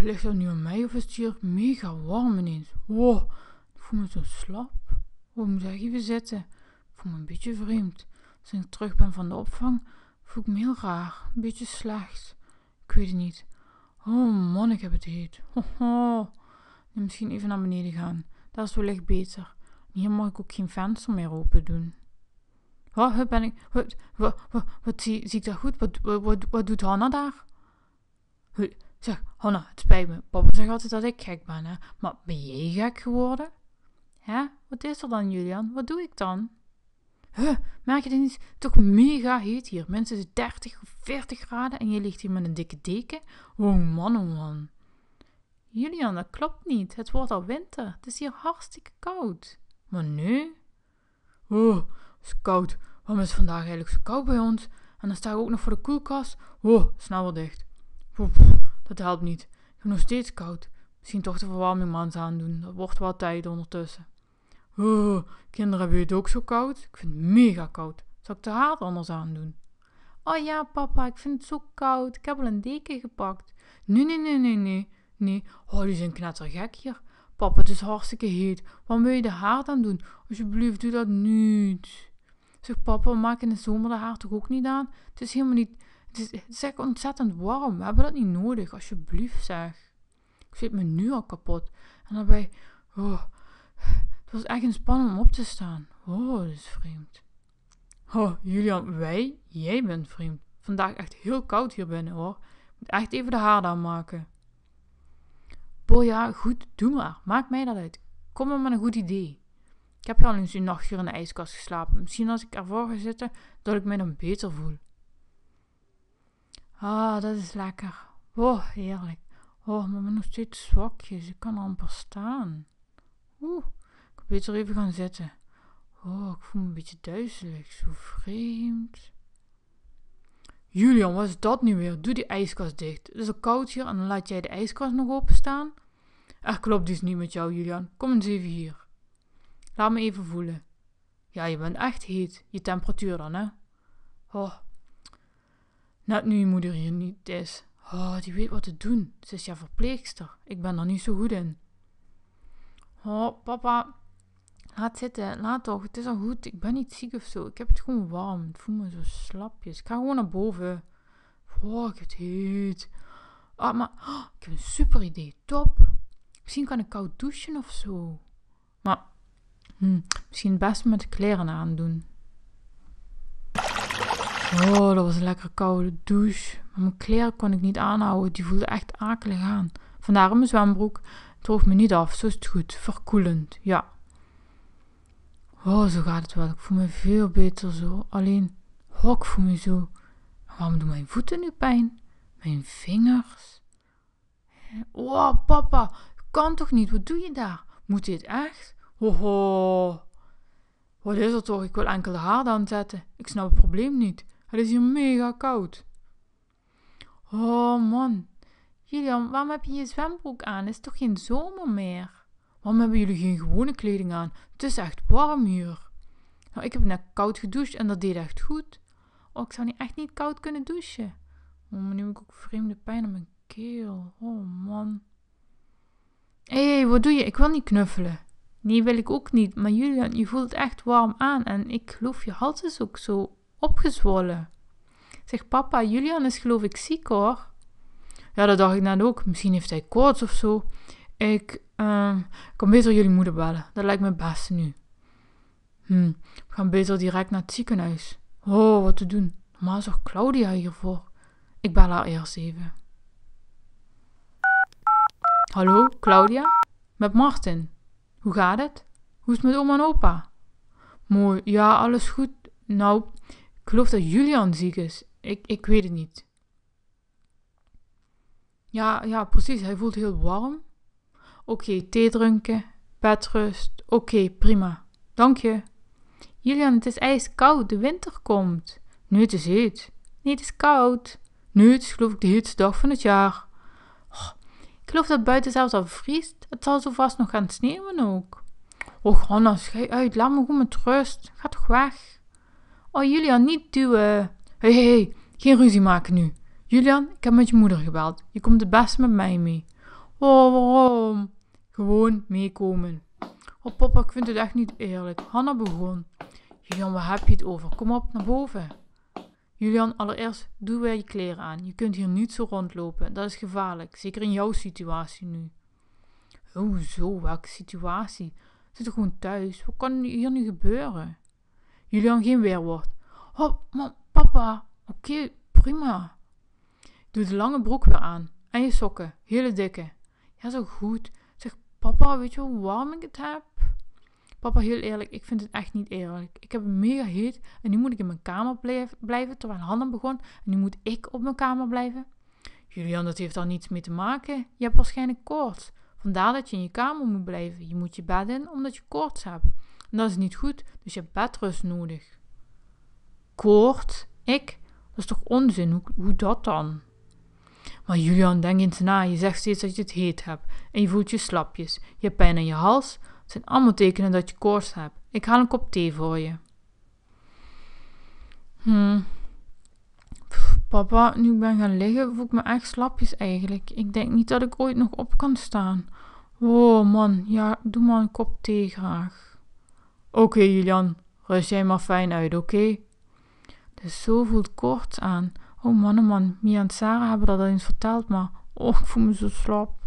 ligt dat nu aan mij of is het hier mega warm ineens? Wow, ik voel me zo slap. Ik moet echt even zitten. Ik voel me een beetje vreemd. Als ik terug ben van de opvang, voel ik me heel raar. Een beetje slecht. Ik weet het niet. Oh man, ik heb het heet. Hoho. Misschien even naar beneden gaan. Dat is wellicht beter. Hier mag ik ook geen venster meer open doen. Wat ben ik? Wat zie ik daar goed? Wat doet Hanna daar? Zeg, Hanna, het spijt me. Papa zegt altijd dat ik gek ben, hè? Maar ben jij gek geworden? Hè? Wat is er dan, Julian? Wat doe ik dan? Merk je dit niet? Het is toch mega heet hier. Minstens 30 of 40 graden en je ligt hier met een dikke deken? Oh man. Julian, dat klopt niet. Het wordt al winter. Het is hier hartstikke koud. Maar nee. Oh, het is koud. Waarom is het vandaag eigenlijk zo koud bij ons? En dan sta ik ook nog voor de koelkast. Oh, snel weer dicht. Dat helpt niet. Ik heb nog steeds koud. Misschien toch de verwarming maar eens aandoen. Dat wordt wel tijd ondertussen. Oh, kinderen, hebben jullie het ook zo koud? Ik vind het mega koud. Zal ik de haard anders aandoen? Oh ja, papa, ik vind het zo koud. Ik heb al een deken gepakt. Nee. Oh, die zijn knettergek hier. Papa, het is hartstikke heet. Waarom wil je de haard aan doen? Alsjeblieft, doe dat niet. Zeg, papa, we maken in de zomer de haard toch ook niet aan? Het is helemaal niet... Het is echt ontzettend warm. We hebben dat niet nodig. Alsjeblieft, zeg. Ik zit me nu al kapot. En daarbij... Oh, het was echt spannend om op te staan. Oh, dat is vreemd. Oh, Julian, jij bent vreemd. Vandaag echt heel koud hier binnen, hoor. Ik moet echt even de haard aanmaken. Boh, ja, goed, doe maar. Maak mij dat uit. Kom maar met een goed idee. Ik heb al eens een nachtje in de ijskast geslapen. Misschien als ik ervoor ga zitten, dat ik mij dan beter voel. Ah, dat is lekker. Oh, heerlijk. Oh, maar ik ben nog steeds zwakjes. Ik kan amper staan. Ik kan beter even gaan zitten. Oh, ik voel me een beetje duizelig. Zo vreemd. Julian, wat is dat nu weer? Doe die ijskast dicht. Het is al koud hier en dan laat jij de ijskast nog openstaan? Er klopt iets niet met jou, Julian. Kom eens even hier. Laat me even voelen. Ja, je bent echt heet. Je temperatuur dan, hè? Oh. Net nu je moeder hier niet is. Oh, die weet wat te doen. Ze is ja verpleegster. Ik ben er niet zo goed in. Oh, papa. Laat zitten. Laat toch. Het is al goed. Ik ben niet ziek of zo. Ik heb het gewoon warm. Ik voel me zo slapjes. Ik ga gewoon naar boven. Oh, ik heb het heet. Ah, maar ik heb een super idee. Top. Misschien kan ik koud douchen of zo. Maar misschien het beste met de kleren aandoen. Oh, dat was een lekkere koude douche. Maar mijn kleren kon ik niet aanhouden. Die voelden echt akelig aan. Vandaar mijn zwembroek. Het droogt me niet af. Zo is het goed. Verkoelend. Ja. Oh, zo gaat het wel. Ik voel me veel beter zo. Alleen, ik voel me zo. Waarom doen mijn voeten nu pijn? Mijn vingers. Oh, papa. Kan toch niet? Wat doe je daar? Moet dit echt? Hoho. Wat is er toch? Ik wil enkel de haard aanzetten. Ik snap het probleem niet. Het is hier mega koud. Oh man. Julian, waarom heb je je zwembroek aan? Het is toch geen zomer meer? Waarom hebben jullie geen gewone kleding aan? Het is echt warm hier. Nou, ik heb net koud gedoucht en dat deed echt goed. Oh, ik zou echt niet koud kunnen douchen. Oh, maar nu heb ik ook vreemde pijn aan mijn keel. Oh man. Hé, wat doe je? Ik wil niet knuffelen. Nee, wil ik ook niet. Maar Julian, je voelt echt warm aan. En ik geloof je hals is ook zo opgezwollen. Zeg, papa, Julian is geloof ik ziek hoor. Ja, dat dacht ik net ook. Misschien heeft hij koorts of zo. Ik kan beter jullie moeder bellen. Dat lijkt me het beste nu. We gaan beter direct naar het ziekenhuis. Oh, wat te doen. Normaal is er Claudia hiervoor. Ik bel haar eerst even. Hallo, Claudia? Met Martin. Hoe gaat het? Hoe is het met oma en opa? Mooi, ja, alles goed. Nou, ik geloof dat Julian ziek is. Ik weet het niet. Ja, precies. Hij voelt heel warm. Oké, thee drinken, bedrust. Oké, prima. Dank je. Julian, het is ijskoud. De winter komt. Nee, het is heet. Nee, het is koud. Nee, het is geloof ik de heetste dag van het jaar. Ik geloof dat buiten zelfs al vriest. Het zal zo vast nog gaan sneeuwen ook. Och, Hanna, schei uit. Laat me gewoon met rust. Ga toch weg. Oh, Julian, niet duwen. Hé, geen ruzie maken nu. Julian, ik heb met je moeder gebeld. Je komt het beste met mij mee. Oh, waarom? Gewoon meekomen. Oh papa, ik vind het echt niet eerlijk. Hanna begon. Julian, waar heb je het over? Kom op, naar boven. Julian, allereerst doe weer je kleren aan. Je kunt hier niet zo rondlopen. Dat is gevaarlijk. Zeker in jouw situatie nu. Hoezo? Welke situatie? We zitten gewoon thuis. Wat kan hier nu gebeuren? Julian, geen weerwoord. Oh, papa. Oké, prima. Doe de lange broek weer aan. En je sokken. Hele dikke. Ja, zo goed. Zeg, papa, weet je hoe warm ik het heb? Papa, heel eerlijk, ik vind het echt niet eerlijk. Ik heb het mega heet en nu moet ik in mijn kamer blijven terwijl Hanna begon. En nu moet ik op mijn kamer blijven. Julian, dat heeft daar niets mee te maken. Je hebt waarschijnlijk koorts. Vandaar dat je in je kamer moet blijven. Je moet je bed in omdat je koorts hebt. En dat is niet goed, dus je hebt bedrust nodig. Koorts? Ik? Dat is toch onzin? Hoe dat dan? Maar Julian, denk eens na. Je zegt steeds dat je het heet hebt. En je voelt je slapjes. Je hebt pijn aan je hals. Het zijn allemaal tekenen dat je koorts hebt. Ik haal een kop thee voor je. Papa, nu ik ben gaan liggen, voel ik me echt slapjes eigenlijk. Ik denk niet dat ik ooit nog op kan staan. Oh man, ja, doe maar een kop thee graag. Oké, Julian, rust jij maar fijn uit, oké? Dus zo voelt koorts aan. Oh man, Mia en Sarah hebben dat al eens verteld, maar ik voel me zo slap.